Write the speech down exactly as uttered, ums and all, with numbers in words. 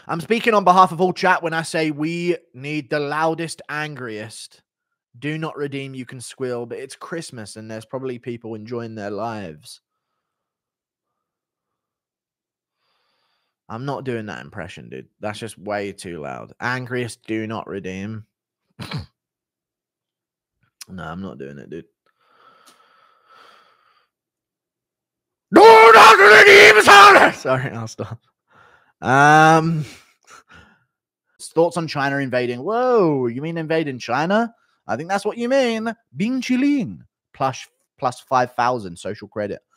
I'm speaking on behalf of all chat when I say we need the loudest, angriest. Do not redeem, you can squeal, but it's Christmas and there's probably people enjoying their lives. I'm not doing that impression, dude. That's just way too loud. Angriest, do not redeem. No, I'm not doing it, dude. Do not redeem, son! Sorry, I'll stop. Um, thoughts on China invading? Whoa, you mean invading China? I think that's what you mean. Bing Chiling plus plus five thousand social credit.